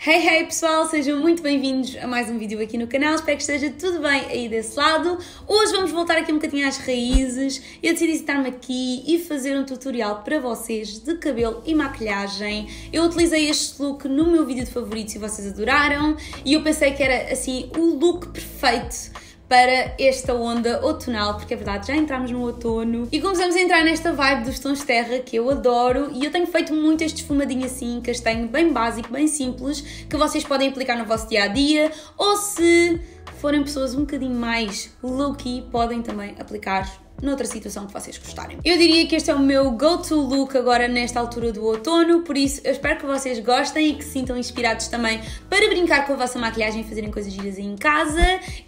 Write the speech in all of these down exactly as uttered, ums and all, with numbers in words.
Hey, hey pessoal, sejam muito bem-vindos a mais um vídeo aqui no canal, espero que esteja tudo bem aí desse lado. Hoje vamos voltar aqui um bocadinho às raízes. Eu decidi sentar-me aqui e fazer um tutorial para vocês de cabelo e maquilhagem. Eu utilizei este look no meu vídeo de favoritos e vocês adoraram e eu pensei que era assim o look perfeito para esta onda outonal, porque é verdade, já entramos no outono e começamos a entrar nesta vibe dos tons terra que eu adoro e eu tenho feito muito este esfumadinho assim, castanho, bem básico, bem simples, que vocês podem aplicar no vosso dia-a-dia ou se forem pessoas um bocadinho mais low-key, podem também aplicar noutra situação que vocês gostarem. Eu diria que este é o meu go-to look agora nesta altura do outono, por isso eu espero que vocês gostem e que se sintam inspirados também para brincar com a vossa maquilhagem e fazerem coisas giras aí em casa.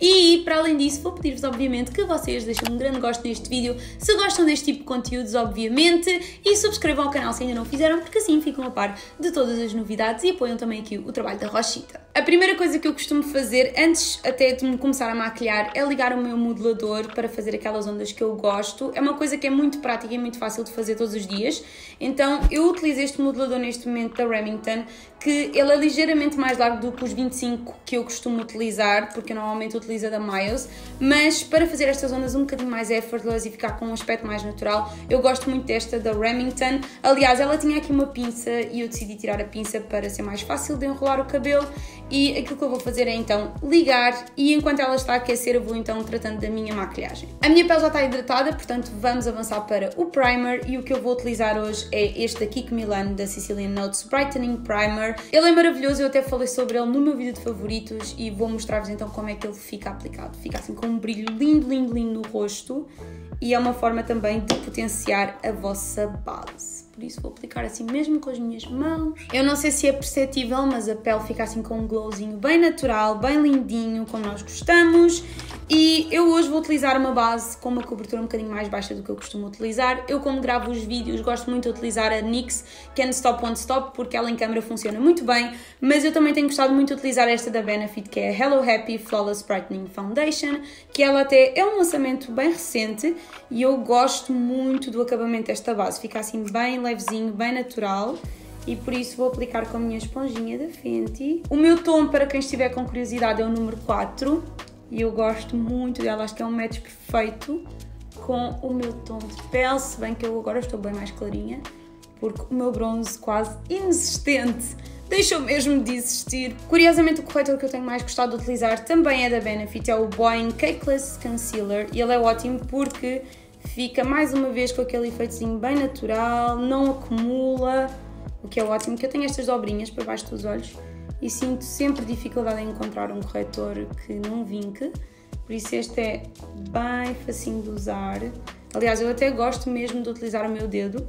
E para além disso vou pedir-vos obviamente que vocês deixem um grande gosto neste vídeo se gostam deste tipo de conteúdos, obviamente, e subscrevam ao canal se ainda não o fizeram, porque assim ficam a par de todas as novidades e apoiam também aqui o trabalho da Rochita. A primeira coisa que eu costumo fazer antes até de me começar a maquilhar é ligar o meu modelador para fazer aquelas ondas que eu gosto. É uma coisa que é muito prática e muito fácil de fazer todos os dias. Então eu utilizo este modelador neste momento da Remington, que ele é ligeiramente mais largo do que os vinte e cinco que eu costumo utilizar, porque eu normalmente utilizo a da Miles, mas para fazer estas ondas um bocadinho mais effortless e ficar com um aspecto mais natural, eu gosto muito desta da Remington. Aliás, ela tinha aqui uma pinça e eu decidi tirar a pinça para ser mais fácil de enrolar o cabelo. E aquilo que eu vou fazer é então ligar e enquanto ela está a aquecer eu vou então tratando da minha maquilhagem. A minha pele já está hidratada, portanto vamos avançar para o primer e o que eu vou utilizar hoje é este da Kiko Milano da Sicilian Notes Brightening Primer. Ele é maravilhoso, eu até falei sobre ele no meu vídeo de favoritos e vou mostrar-vos então como é que ele fica aplicado. Fica assim com um brilho lindo, lindo, lindo no rosto e é uma forma também de potenciar a vossa base. Por isso vou aplicar assim mesmo com as minhas mãos. Eu não sei se é perceptível, mas a pele fica assim com um glowzinho bem natural, bem lindinho, como nós gostamos. E eu hoje vou utilizar uma base com uma cobertura um bocadinho mais baixa do que eu costumo utilizar. Eu, como gravo os vídeos, gosto muito de utilizar a N Y X Can't Stop Won't Stop, porque ela em câmera funciona muito bem, mas eu também tenho gostado muito de utilizar esta da Benefit, que é a Hello Happy Flawless Brightening Foundation, que ela até é um lançamento bem recente e eu gosto muito do acabamento desta base. Fica assim bem levezinho, bem natural. E por isso vou aplicar com a minha esponjinha da Fenty. O meu tom, para quem estiver com curiosidade, é o número quatro. E eu gosto muito dela, acho que é um match perfeito com o meu tom de pele, se bem que eu agora estou bem mais clarinha, porque o meu bronze quase inexistente deixou mesmo de existir. Curiosamente o corretor que eu tenho mais gostado de utilizar também é da Benefit, é o Boing Cakeless Concealer, e ele é ótimo porque fica mais uma vez com aquele efeitozinho bem natural, não acumula, o que é ótimo, que eu tenho estas dobrinhas para baixo dos olhos e sinto sempre dificuldade em encontrar um corretor que não vinque, por isso este é bem facinho de usar. Aliás, eu até gosto mesmo de utilizar o meu dedo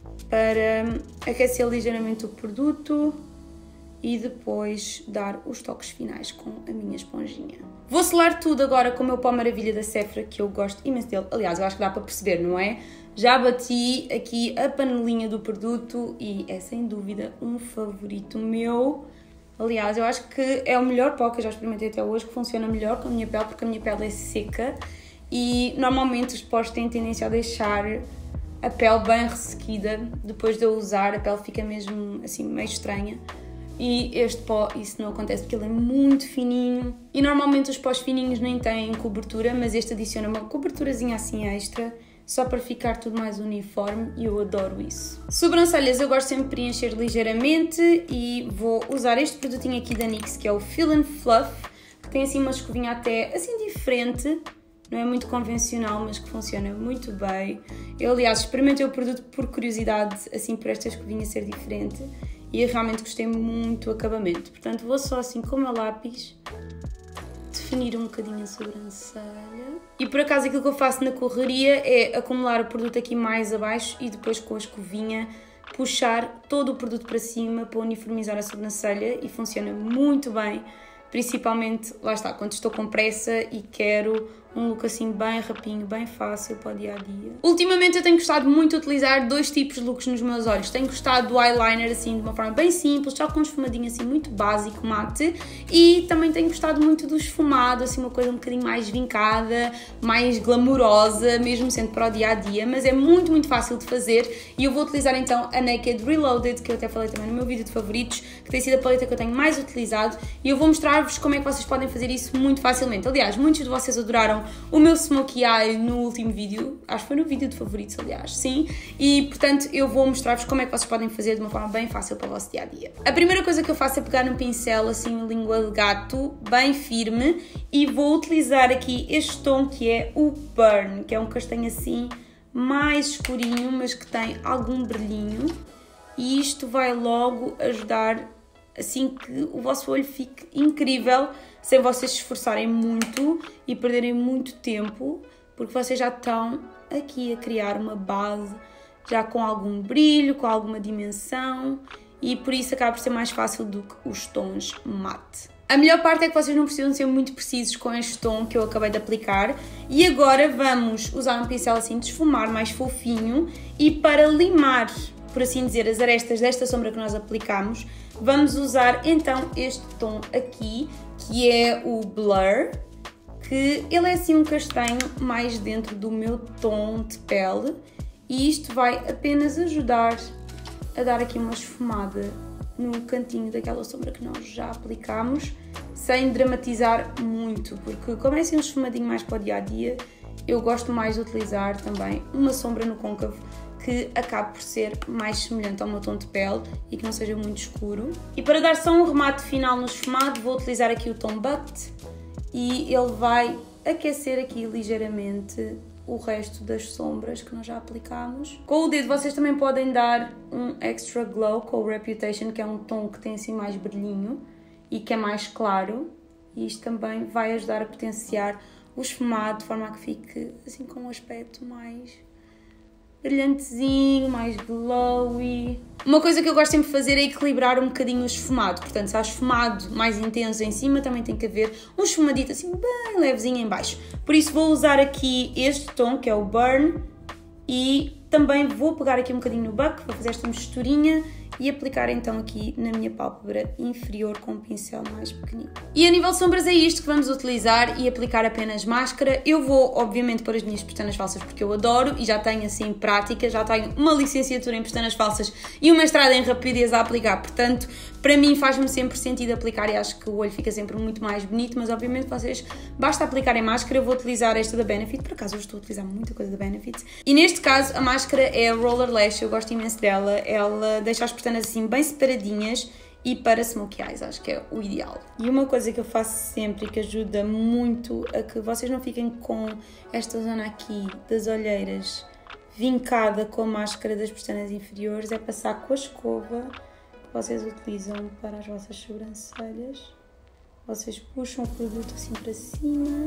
para aquecer ligeiramente o produto e depois dar os toques finais com a minha esponjinha. Vou selar tudo agora com o meu pó maravilha da Sephora, que eu gosto imenso dele. Aliás, eu acho que dá para perceber, não é? Já bati aqui a panelinha do produto e é sem dúvida um favorito meu. Aliás, eu acho que é o melhor pó que eu já experimentei até hoje, que funciona melhor com a minha pele, porque a minha pele é seca e normalmente os pós têm tendência a deixar a pele bem ressequida. Depois de eu usar, a pele fica mesmo assim meio estranha. E este pó, isso não acontece porque ele é muito fininho. E normalmente os pós fininhos nem têm cobertura, mas este adiciona uma coberturazinha assim extra, só para ficar tudo mais uniforme e eu adoro isso. Sobrancelhas eu gosto sempre de preencher ligeiramente e vou usar este produtinho aqui da N Y X, que é o Fill and Fluff, que tem assim uma escovinha até assim diferente, não é muito convencional, mas que funciona muito bem. Eu, aliás, experimentei o produto por curiosidade, assim por esta escovinha ser diferente e eu realmente gostei muito do acabamento. Portanto, vou só assim com o meu lápis definir um bocadinho a sobrancelha. E por acaso aquilo que eu faço na correria é acumular o produto aqui mais abaixo e depois com a escovinha puxar todo o produto para cima para uniformizar a sobrancelha e funciona muito bem, principalmente, lá está, quando estou com pressa e quero Um look assim bem rapinho, bem fácil para o dia a dia. Ultimamente eu tenho gostado muito de utilizar dois tipos de looks nos meus olhos. Tenho gostado do eyeliner assim de uma forma bem simples, só com um esfumadinho assim muito básico, mate. E também tenho gostado muito do esfumado, assim uma coisa um bocadinho mais vincada, mais glamourosa, mesmo sendo para o dia a dia. Mas é muito, muito fácil de fazer. E eu vou utilizar então a Naked Reloaded, que eu até falei também no meu vídeo de favoritos, que tem sido a paleta que eu tenho mais utilizado. E eu vou mostrar-vos como é que vocês podem fazer isso muito facilmente. Aliás, muitos de vocês adoraram o meu Smokey Eye no último vídeo, acho que foi no vídeo de favoritos, aliás, sim, e portanto eu vou mostrar-vos como é que vocês podem fazer de uma forma bem fácil para o vosso dia-a-dia. A primeira coisa que eu faço é pegar num pincel, assim, língua de gato, bem firme, e vou utilizar aqui este tom que é o Burn, que é um castanho assim, mais escurinho, mas que tem algum brilhinho, e isto vai logo ajudar, assim que o vosso olho fique incrível, sem vocês se esforçarem muito e perderem muito tempo, porque vocês já estão aqui a criar uma base já com algum brilho, com alguma dimensão, e por isso acaba por ser mais fácil do que os tons mate. A melhor parte é que vocês não precisam ser muito precisos com este tom que eu acabei de aplicar, e agora vamos usar um pincel assim de esfumar, mais fofinho, e para limar, por assim dizer, as arestas desta sombra que nós aplicamos, vamos usar então este tom aqui, que é o Blur, que ele é assim um castanho mais dentro do meu tom de pele, e isto vai apenas ajudar a dar aqui uma esfumada no cantinho daquela sombra que nós já aplicamos, sem dramatizar muito, porque como é assim um esfumadinho mais para o dia a dia, eu gosto mais de utilizar também uma sombra no côncavo que acabe por ser mais semelhante ao meu tom de pele e que não seja muito escuro. E para dar só um remate final no esfumado, vou utilizar aqui o tom Butt, e ele vai aquecer aqui ligeiramente o resto das sombras que nós já aplicámos. Com o dedo vocês também podem dar um extra glow com o Reputation, que é um tom que tem assim mais brilhinho e que é mais claro, e isto também vai ajudar a potenciar o esfumado de forma a que fique assim com um aspecto mais brilhantezinho, mais glowy. Uma coisa que eu gosto sempre de fazer é equilibrar um bocadinho o esfumado, portanto se há esfumado mais intenso em cima, também tem que haver um esfumadito assim bem levezinho em baixo. Por isso vou usar aqui este tom, que é o Burn, e também vou pegar aqui um bocadinho no buck, vou fazer esta misturinha e aplicar então aqui na minha pálpebra inferior com um pincel mais pequenino. E a nível de sombras é isto que vamos utilizar e aplicar apenas máscara. Eu vou obviamente pôr as minhas pestanas falsas porque eu adoro e já tenho assim prática, já tenho uma licenciatura em pestanas falsas e uma mestrado em rapidez a aplicar, portanto para mim faz-me sempre sentido aplicar e acho que o olho fica sempre muito mais bonito, mas obviamente vocês basta aplicarem máscara. Eu vou utilizar esta da Benefit, por acaso eu estou a utilizar muita coisa da Benefit, e neste caso a máscara é a Roller Lash, eu gosto imenso dela, ela deixa as pestanas assim bem separadinhas e para smokey eyes acho que é o ideal. E uma coisa que eu faço sempre e que ajuda muito a que vocês não fiquem com esta zona aqui das olheiras vincada com a máscara das pestanas inferiores é passar com a escova que vocês utilizam para as vossas sobrancelhas. Vocês puxam o produto assim para cima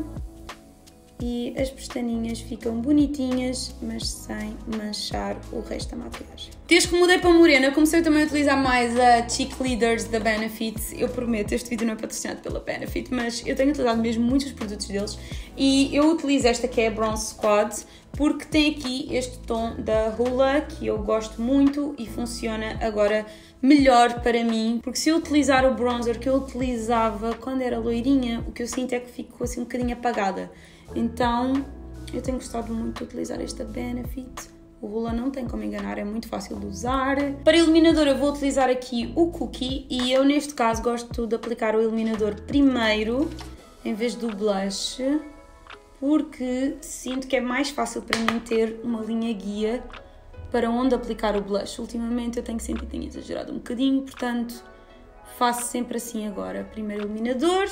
e as pestaninhas ficam bonitinhas, mas sem manchar o resto da maquilhagem. Desde que mudei para morena, comecei também a utilizar mais a Cheek Leaders da Benefit. Eu prometo, este vídeo não é patrocinado pela Benefit, mas eu tenho utilizado mesmo muitos produtos deles e eu utilizo esta que é a Bronze Squad, porque tem aqui este tom da Hoola que eu gosto muito e funciona agora melhor para mim, porque se eu utilizar o bronzer que eu utilizava quando era loirinha, o que eu sinto é que ficou assim um bocadinho apagada. Então eu tenho gostado muito de utilizar esta Benefit. O Hoola não tem como enganar, é muito fácil de usar. Para iluminador eu vou utilizar aqui o Cookie e eu neste caso gosto de aplicar o iluminador primeiro em vez do blush, porque sinto que é mais fácil para mim ter uma linha guia para onde aplicar o blush. Ultimamente eu tenho sempre tenho exagerado um bocadinho, portanto faço sempre assim agora. Primeiro o iluminador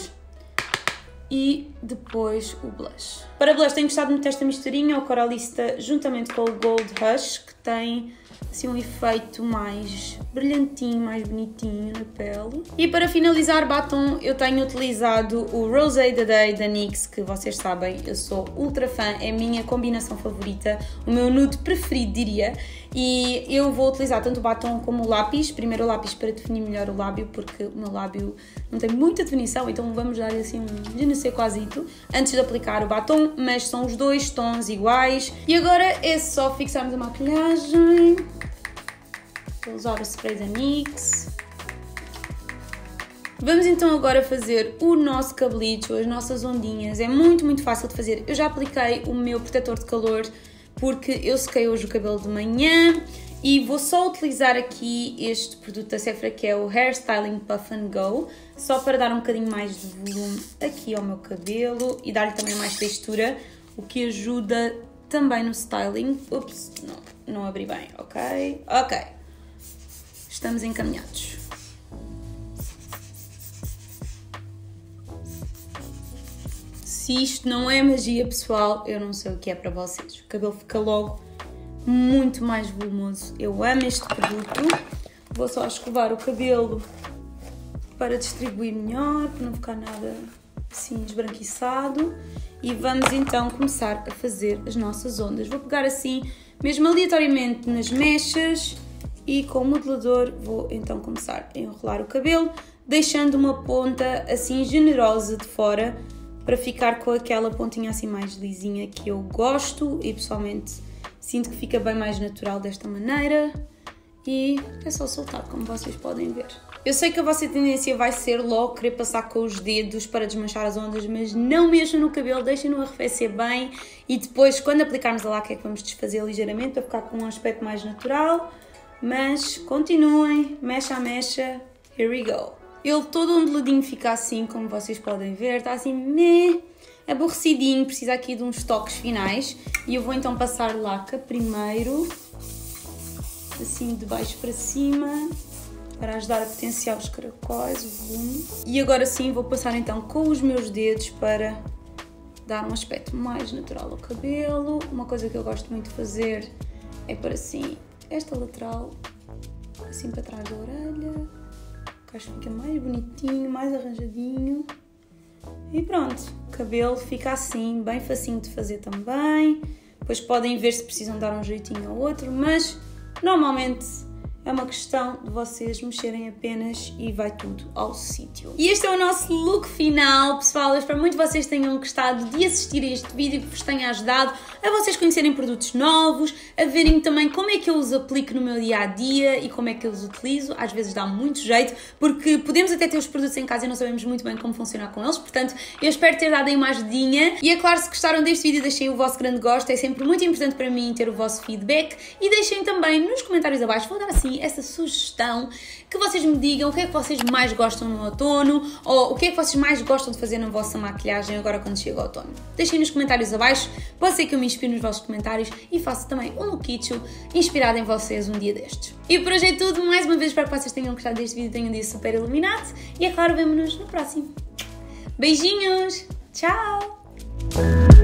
e depois o blush. Para blush tenho gostado muito desta misturinha, o Coralista juntamente com o Gold Rush, que tem assim um efeito mais brilhantinho, mais bonitinho na pele. E para finalizar batom, eu tenho utilizado o Rosé da Day da N Y X, que vocês sabem, eu sou ultra fã, é a minha combinação favorita, o meu nude preferido, diria. E eu vou utilizar tanto o batom como o lápis, primeiro o lápis para definir melhor o lábio, porque o meu lábio não tem muita definição, então vamos dar assim um je ne sais quasito antes de aplicar o batom, mas são os dois tons iguais. E agora é só fixarmos a maquilhagem. Vou usar o spray da N Y X. Vamos então agora fazer o nosso cabelito, as nossas ondinhas. É muito, muito fácil de fazer. Eu já apliquei o meu protetor de calor porque eu sequei hoje o cabelo de manhã e vou só utilizar aqui este produto da Sephora, que é o Hair Styling Puff and Go, só para dar um bocadinho mais de volume aqui ao meu cabelo e dar-lhe também mais textura, o que ajuda também no styling. Ups, não, não abri bem, ok? Ok. Estamos encaminhados. Se isto não é magia, pessoal, eu não sei o que é para vocês. O cabelo fica logo muito mais volumoso. Eu amo este produto. Vou só escovar o cabelo para distribuir melhor, para não ficar nada assim esbranquiçado. E vamos então começar a fazer as nossas ondas. Vou pegar assim, mesmo aleatoriamente nas mechas, e com o modelador vou então começar a enrolar o cabelo, deixando uma ponta assim generosa de fora, para ficar com aquela pontinha assim mais lisinha que eu gosto e pessoalmente sinto que fica bem mais natural desta maneira. E é só soltar, como vocês podem ver. Eu sei que a vossa tendência vai ser logo querer passar com os dedos para desmanchar as ondas, mas não mexam no cabelo, deixem-no arrefecer bem e depois, quando aplicarmos a laca, é que vamos desfazer ligeiramente para ficar com um aspecto mais natural. Mas continuem, mecha a mecha, here we go. Ele todo onduladinho fica assim, como vocês podem ver, está assim meh, aborrecidinho, precisa aqui de uns toques finais. E eu vou então passar laca primeiro, assim de baixo para cima, para ajudar a potenciar os caracóis, o volume. E agora sim vou passar então com os meus dedos para dar um aspecto mais natural ao cabelo. Uma coisa que eu gosto muito de fazer é por assim, esta lateral, assim para trás da orelha, que acho que fica mais bonitinho, mais arranjadinho. E pronto, o cabelo fica assim, bem facinho de fazer também. Depois podem ver se precisam dar um jeitinho ao outro, mas normalmente é uma questão de vocês mexerem apenas e vai tudo ao sítio. E este é o nosso look final, pessoal. Eu espero muito que vocês tenham gostado de assistir a este vídeo, que vos tenha ajudado a vocês conhecerem produtos novos, a verem também como é que eu os aplico no meu dia-a-dia e como é que eu os utilizo. Às vezes dá muito jeito, porque podemos até ter os produtos em casa e não sabemos muito bem como funcionar com eles. Portanto, eu espero ter dado aí uma ajudinha. E é claro, se gostaram deste vídeo, deixem o vosso grande gosto. É sempre muito importante para mim ter o vosso feedback. E deixem também nos comentários abaixo, vou dar assim essa sugestão, que vocês me digam o que é que vocês mais gostam no outono ou o que é que vocês mais gostam de fazer na vossa maquilhagem agora quando chega o outono. Deixem nos comentários abaixo, pode ser que eu me inspire nos vossos comentários e faça também um lookito inspirado em vocês um dia destes. E por hoje é tudo, mais uma vez espero que vocês tenham gostado deste vídeo, tenham um dia super iluminado e é claro, vemo-nos no próximo. Beijinhos, tchau!